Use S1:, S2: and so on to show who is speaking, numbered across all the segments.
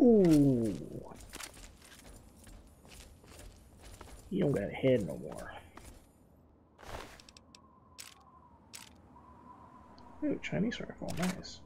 S1: Ooh. You don't got a head no more. Ooh, Chinese rifle, nice.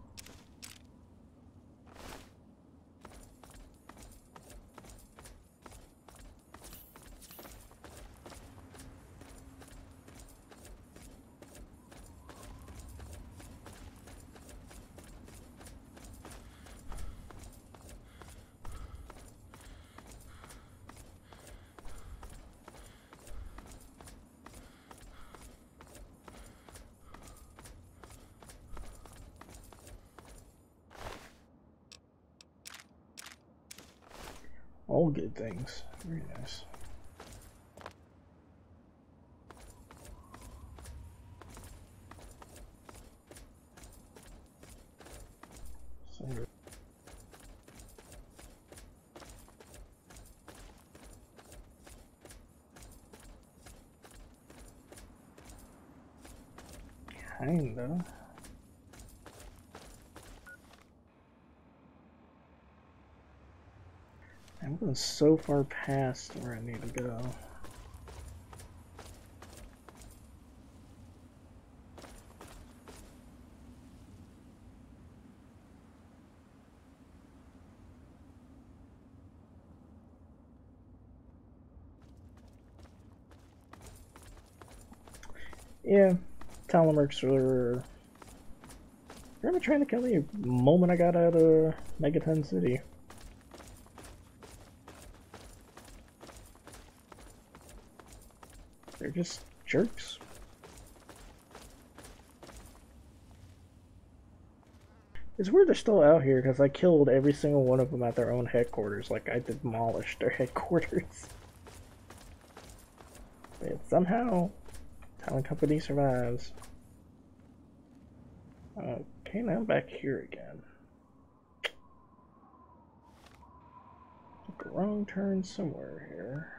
S1: All good things. Very nice. Kinda. I'm going so far past where I need to go. Yeah, Telemercs were really trying to kill me the moment I got out of Megaton City. They're just jerks. It's weird they're still out here because I killed every single one of them at their own headquarters. Like, I demolished their headquarters. But somehow, Talon Company survives. Okay, now I'm back here again. Took a wrong turn somewhere here.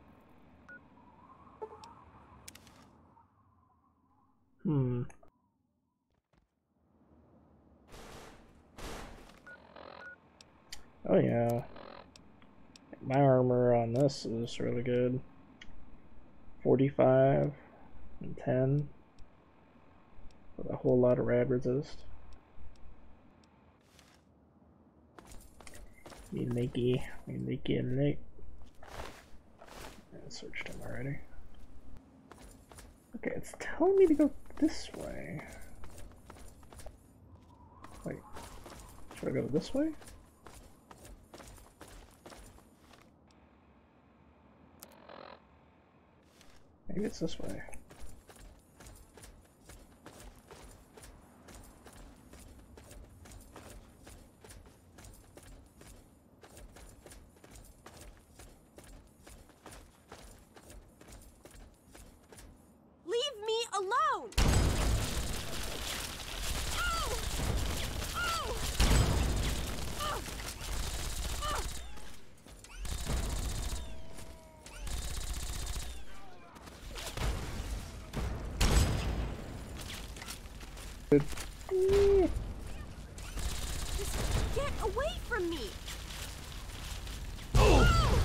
S1: Oh yeah. My armor on this is really good. 45 and 10. With a whole lot of rad resist. Me I searched him already. Okay, it's telling me to go this way. Wait, should I go this way? Maybe it's this way.
S2: Leave me alone! Oh! Oh! Oh! Oh! Just get away from me! Oh!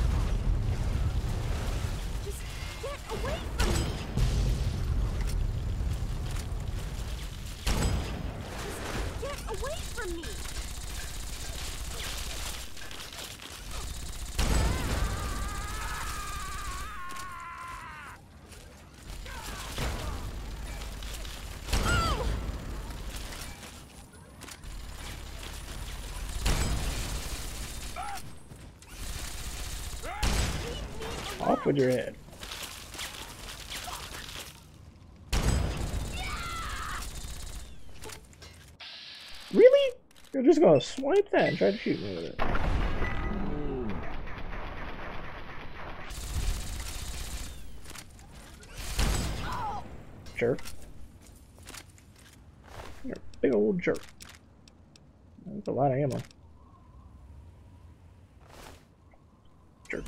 S2: Just get away from me! Just get away from me!
S1: Off with your head. Really? You're just gonna swipe that and try to shoot me with it. Jerk. You're a big old jerk. That's a lot of ammo. Jerk.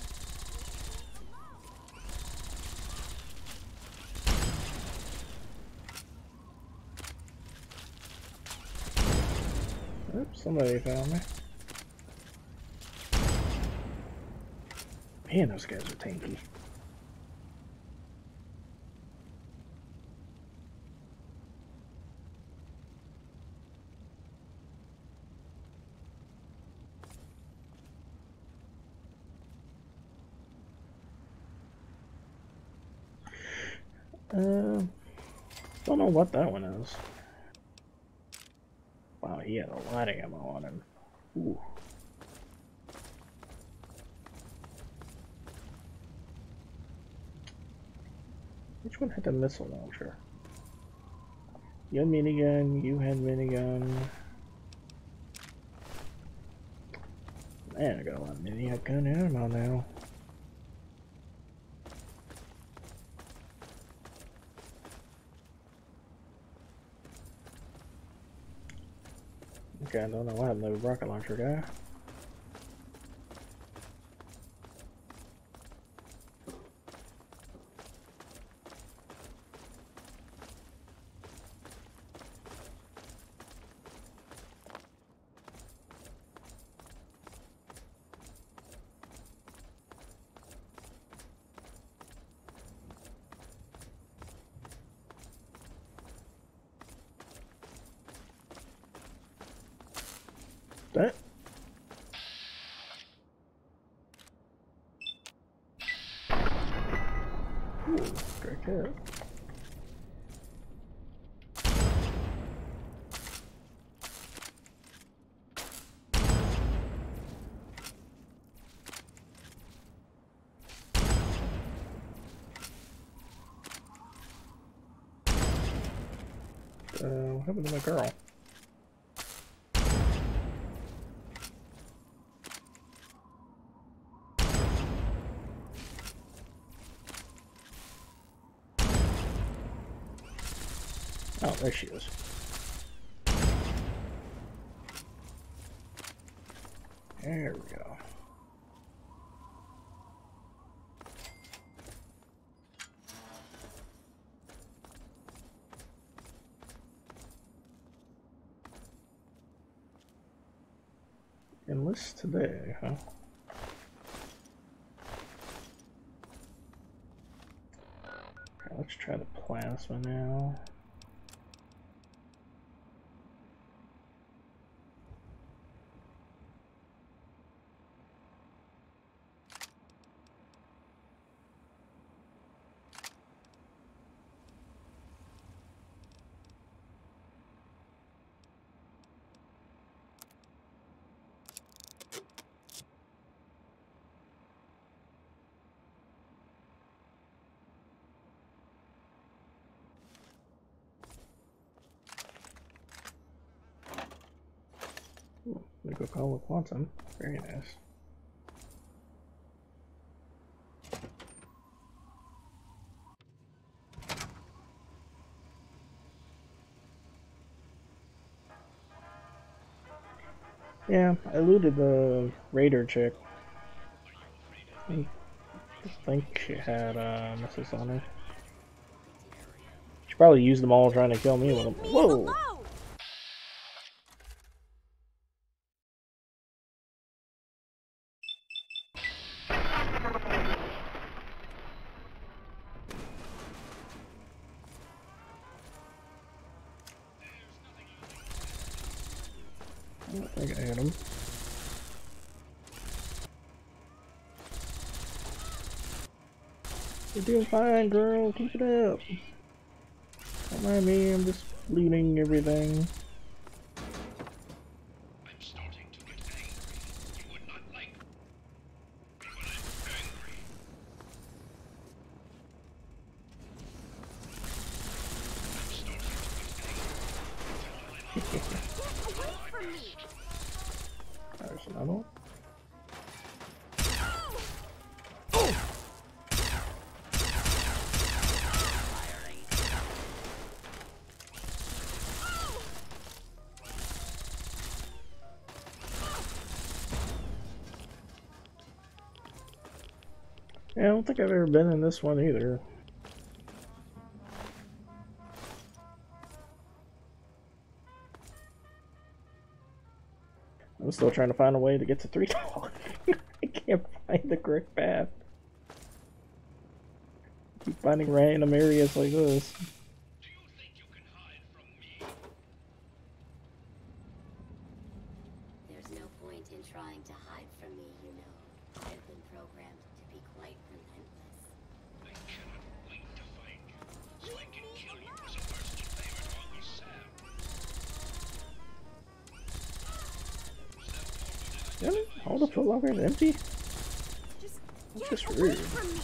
S1: Oops, somebody found me. Man, those guys are tanky. Don't know what that one is. Wow, he had a lot of ammo on him. Ooh. Which one had the missile launcher? You had minigun, you had minigun. Man, I got a lot of minigun ammo now. Okay, I don't know what happened to the rocket launcher guy. That. Ooh, great hit. What happened to my girl? Oh, there she is. There we go. Enlist today, huh? Okay, let's try the plasma now. We go call with quantum. Very nice. Yeah, I looted the raider chick. I think she had missiles on her. She probably used them all trying to kill me with them. Whoa! I don't think I hit him. You're doing fine, girl. Keep it up. Don't mind me. I'm just looting everything.
S3: I'm starting to get angry. You would not like me when I'm angry. I'm starting to get angry.
S2: Get away from me!
S1: There's another one. Yeah, I don't think I've ever been in this one either. I'm still trying to find a way to get to 3 dog. I can't find the correct path. Keep finding random areas like this.
S3: Do you think you can hide from me?
S4: There's no point in trying to hide from me, you know. I've been programmed to be quite relentless.
S3: I cannot wait to find you, so I can kill you as a first favorite Uncle Sam.
S1: Really? All the foot locker is empty?
S2: Just
S1: That's
S2: get
S1: just
S2: away
S1: rude.
S2: from me.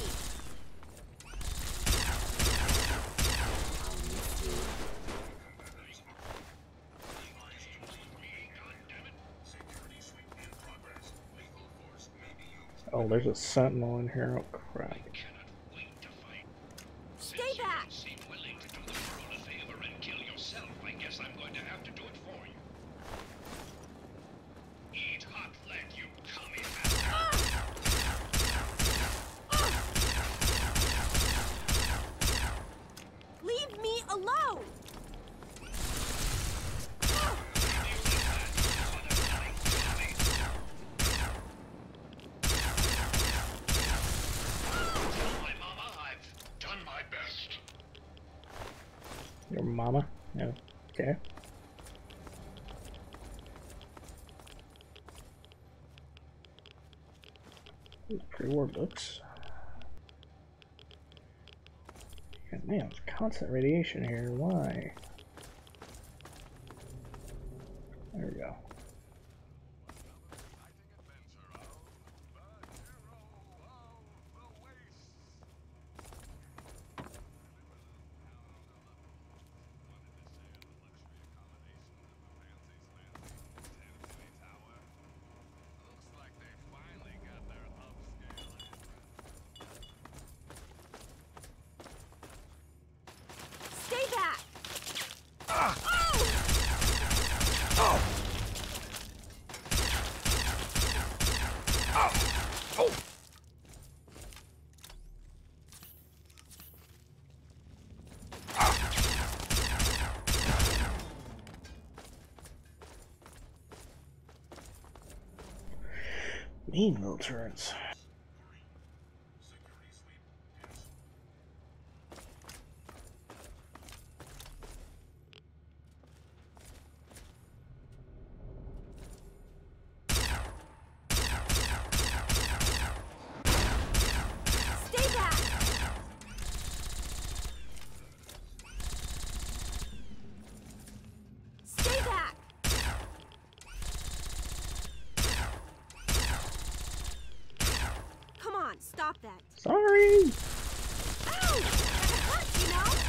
S1: Oh, there's a sentinel in here. Oh crap.
S3: I cannot wait to find.
S2: Stay
S3: Since you
S2: back.
S3: don't seem willing to do the world a favor and kill yourself, I guess I'm going to have to do it for you. Eat hot lead, you commie bastard!
S2: Leave me alone.
S3: Tell my mama I've done my best.
S1: Your mama? Yeah. Okay. Pre-war books. God, man, it's constant radiation here. Why? There we go.
S2: Stay back.
S1: Mean little turrets.
S2: Stay back. Stay back. Come on, stop that.
S1: Sorry!
S2: Ow! That hurts, you know?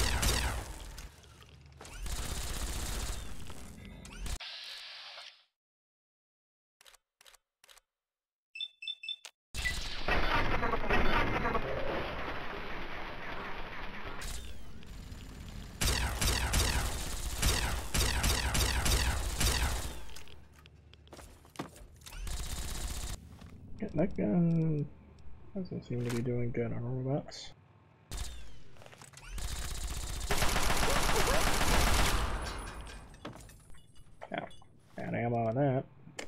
S1: That gun doesn't seem to be doing good on robots. Ow. Got ammo on that.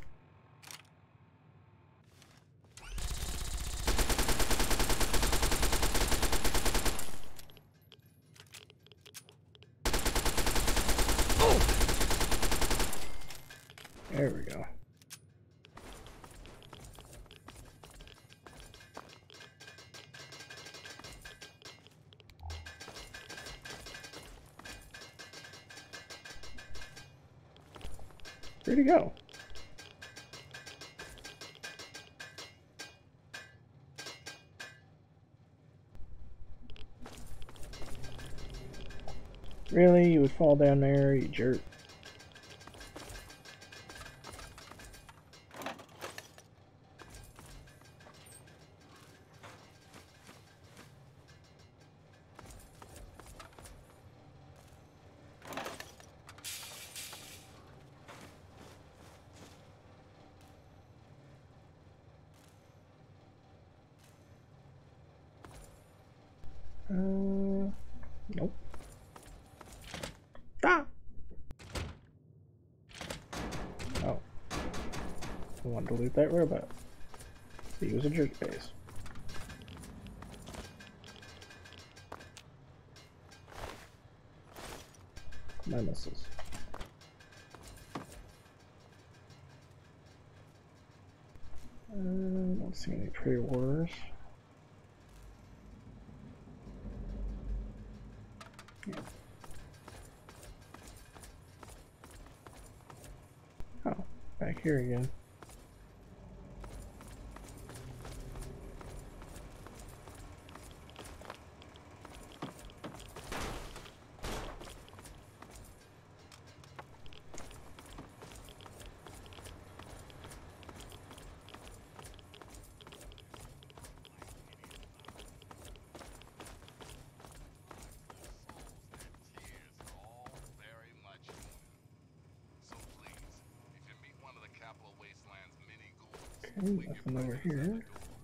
S1: There we go. Where'd he go? Really? You would fall down there, you jerk. Nope. Ah! Oh. I wanted to loot that robot. He was a jerk face. Nemesis. Don't see any pre-orders. Yeah. Oh, back here again. Okay, nothing over here.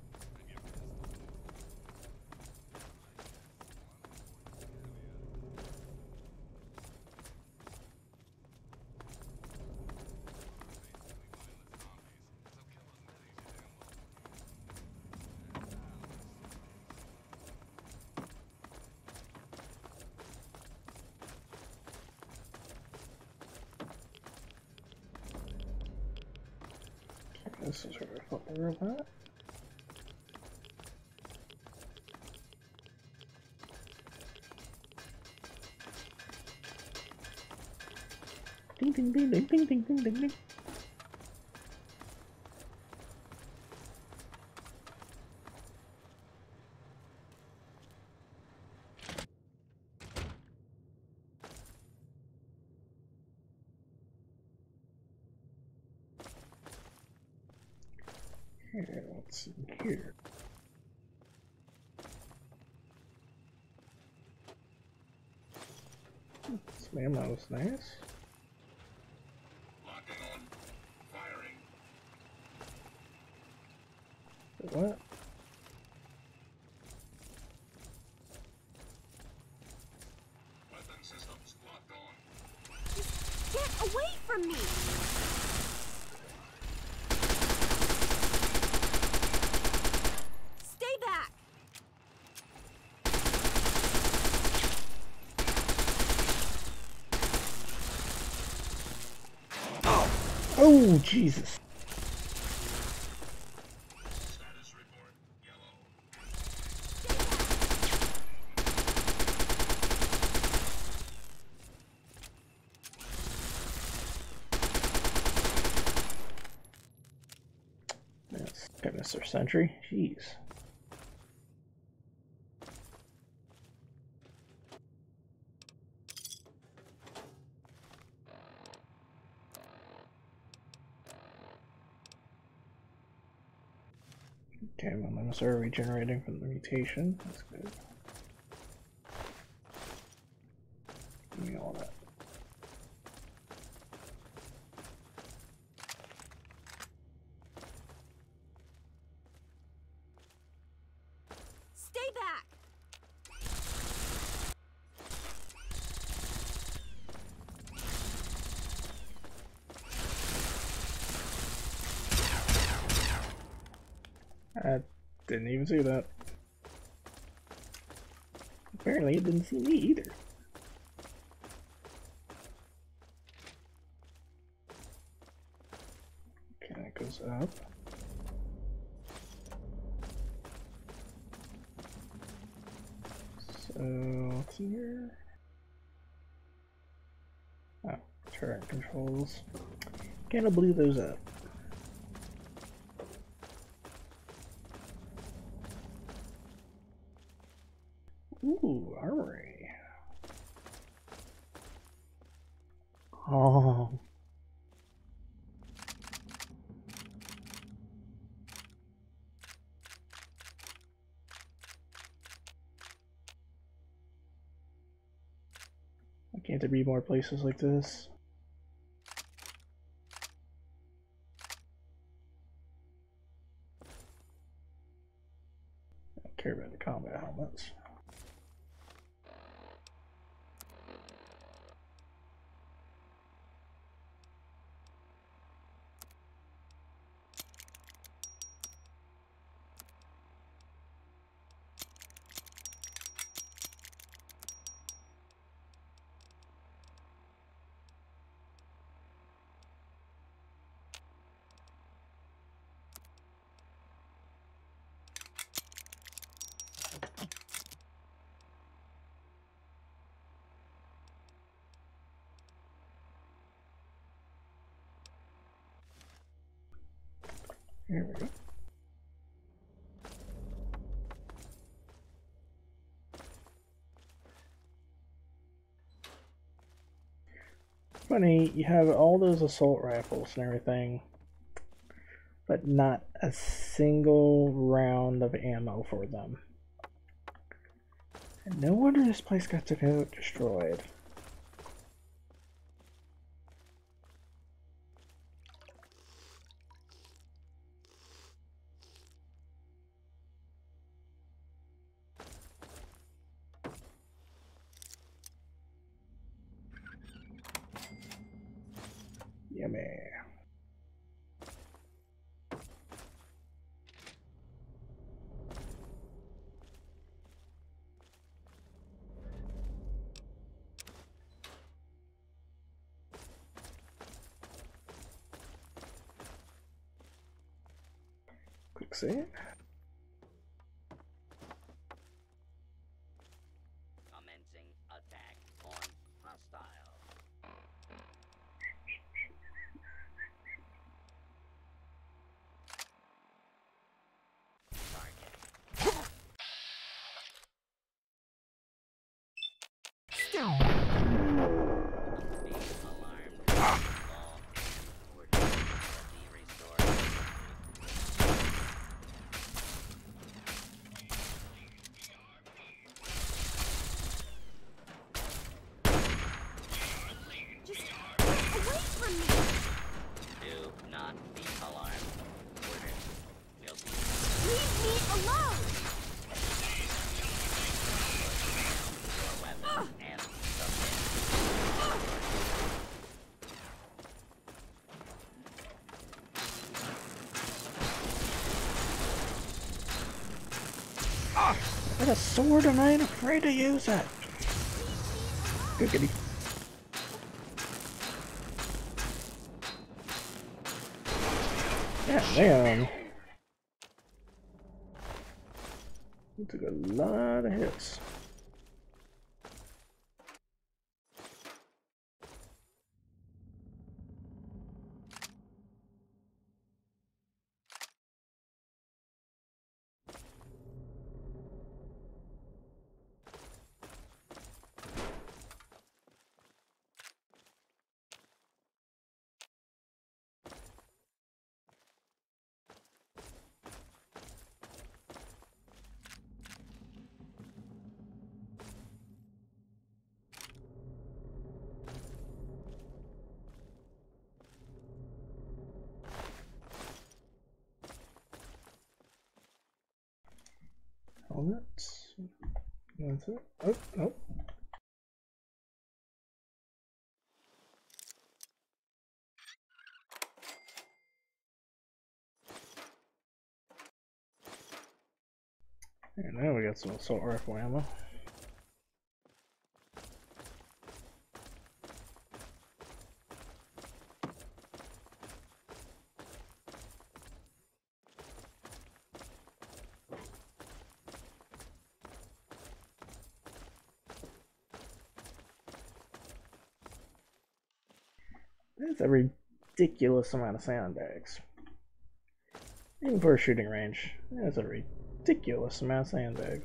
S1: This is where I thought we were at. Ding ding ding ding ding ding ding ding ding. Here, let's see here. Some ammo is nice.
S3: Locking on. Firing.
S1: What?
S3: Weapon systems locked on.
S2: Get away from me! Stay back!
S1: Oh, Jesus.
S3: Status report yellow.
S1: Yes. Okay, Mr. Sentry. Jeez. Okay, my limits are regenerating from the mutation. That's good. Give me all that.
S2: Stay back!
S1: I didn't even see that. Apparently it didn't see me either. Okay, that goes up. So, here. Oh, turret controls. Can't believe those up. Ooh, armory. Oh. Can't there be more places like this? I don't care about the combat helmets. Here we go. Funny, you have all those assault rifles and everything, but not a single round of ammo for them. And no wonder this place got destroyed. Yummy. Quick save.
S5: Commencing attack on hostile.
S2: Just get away from me!
S5: Do not be alarmed. Order will be
S2: Leave me alone!
S5: your weapon and submit.
S1: I got a sword and I ain't afraid to use it. Googity. Yeah, damn. You took a lot of hits. Helmets. That's it. Oh, nope. And now we got some assault rifle ammo. That's a ridiculous amount of sandbags. Even for a shooting range, that's a ridiculous amount of sandbags.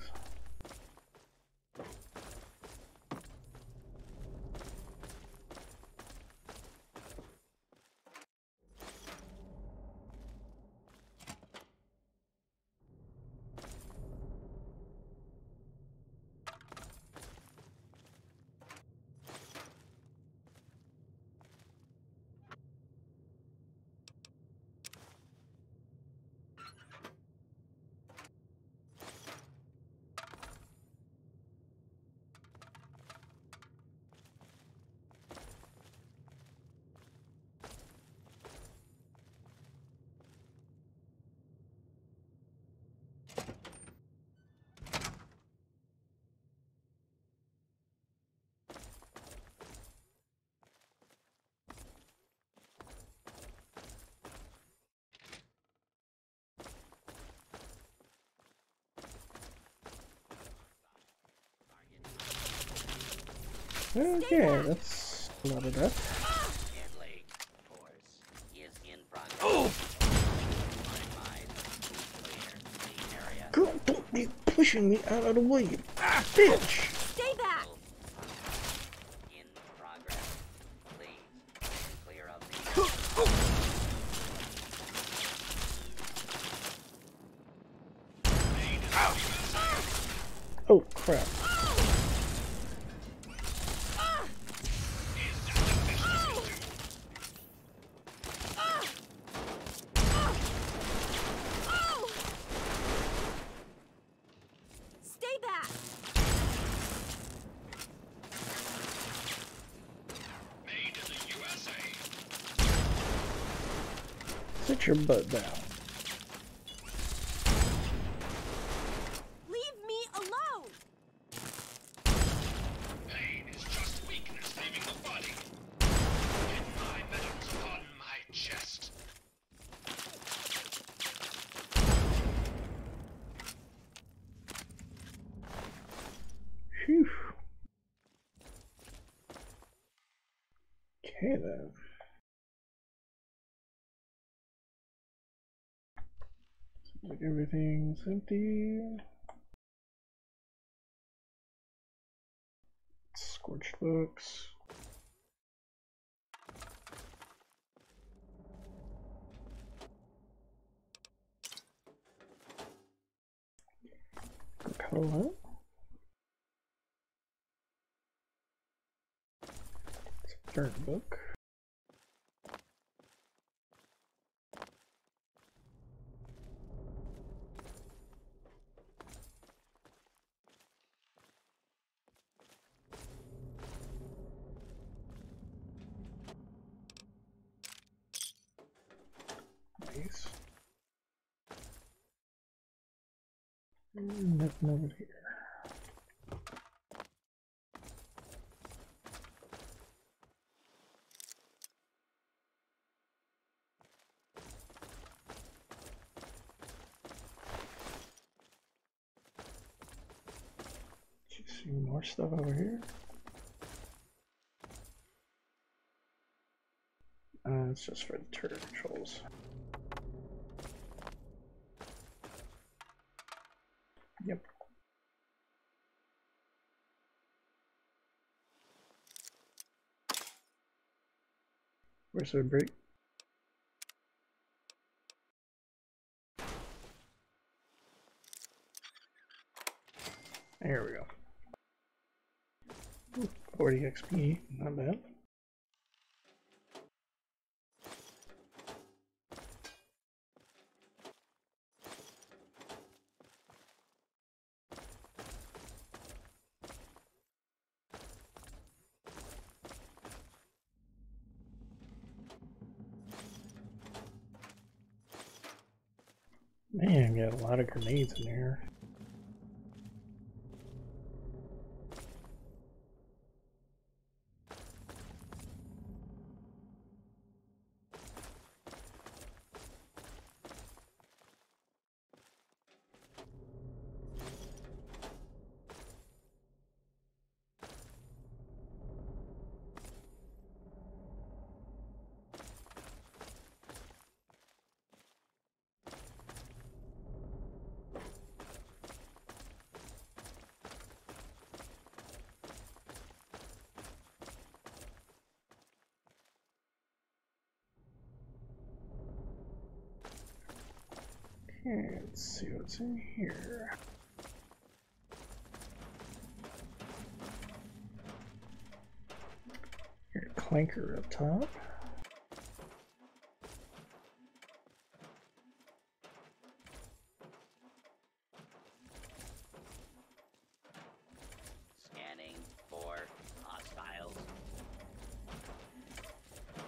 S1: Okay, that's a lot of death.
S5: Deadly force is in progress.
S1: pushing me out of the way, you bitch!
S2: Stay back!
S5: In progress. Please, clear of the...
S1: Oh crap.
S2: Stay back!
S3: Made in the USA.
S1: Sit your butt down.
S2: Leave me alone!
S3: Pain is just weakness leaving the body. Get my medals upon my chest.
S1: Phew. Okay then. Like everything's empty. Scorched books. Color. Burnt book. Nice. Nothing over here. See more stuff over here. It's just for the turret controls. Yep. Where's the break? There we go. Ooh, 40 XP, not bad. Man, got a lot of grenades in here. Okay, let's see what's in here. Here, clanker up top.